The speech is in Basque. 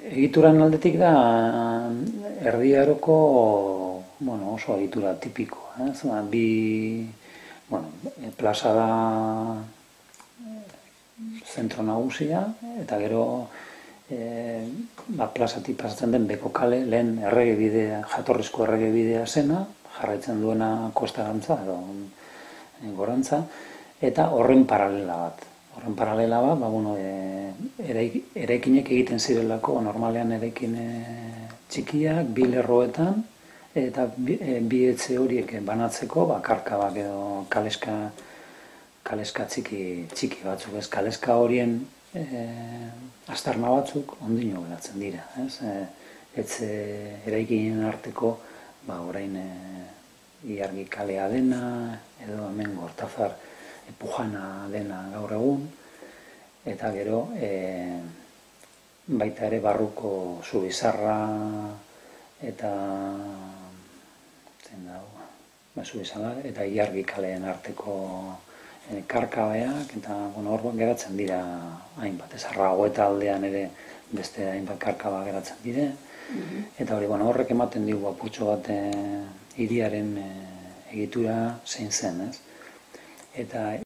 Egituran aldetik da Erdi Aroko oso egitura tipikoa. Plaza da zentro nagusia, eta gero plazatik pasatzen den beko kale, lehen erregebidea, jatorrizko erregebidea zena, jarraitzen duena kostarantza edo gorantza, eta horren paralela bat. Horren paralela bat, eraikinek egiten zirelako, normalean eraikin txikiak, bi lerroetan, eta bi etxe horiek banatzeko, karkabak edo kaleska txiki batzuk, ez? Kaleska horien aztarna batzuk ondino geratzen dira, ez? Etxe eraikinen arteko, orain Ilargi kalea dena, edo hemen Gortazar Pujana dena gaur egun, eta gero baita ere barruko Zubizarra eta Ilargi kaleen arteko karkabeak, eta hor geratzen dira hainbat, ez? Arragoeta aldean ere beste hainbat karkaba geratzen dire, eta horrek ematen digu apurtxo bat hiriaren egitura zein zen, ez? Eta